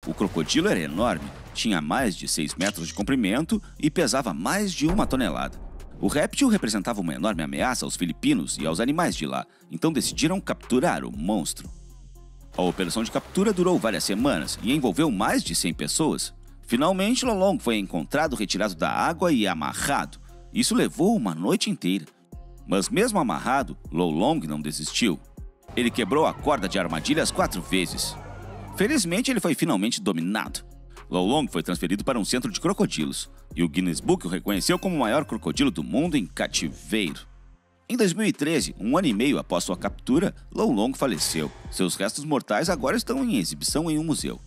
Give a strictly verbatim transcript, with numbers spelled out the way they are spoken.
O crocodilo era enorme, tinha mais de seis metros de comprimento e pesava mais de uma tonelada. O réptil representava uma enorme ameaça aos filipinos e aos animais de lá, então decidiram capturar o monstro. A operação de captura durou várias semanas e envolveu mais de cem pessoas. Finalmente, Lolong foi encontrado retirado da água e amarrado. Isso levou uma noite inteira. Mas mesmo amarrado, Lolong não desistiu. Ele quebrou a corda de armadilhas quatro vezes. Felizmente, ele foi finalmente dominado. Lolong foi transferido para um centro de crocodilos, e o Guinness Book o reconheceu como o maior crocodilo do mundo em cativeiro. Em dois mil e treze, um ano e meio após sua captura, Lolong faleceu. Seus restos mortais agora estão em exibição em um museu.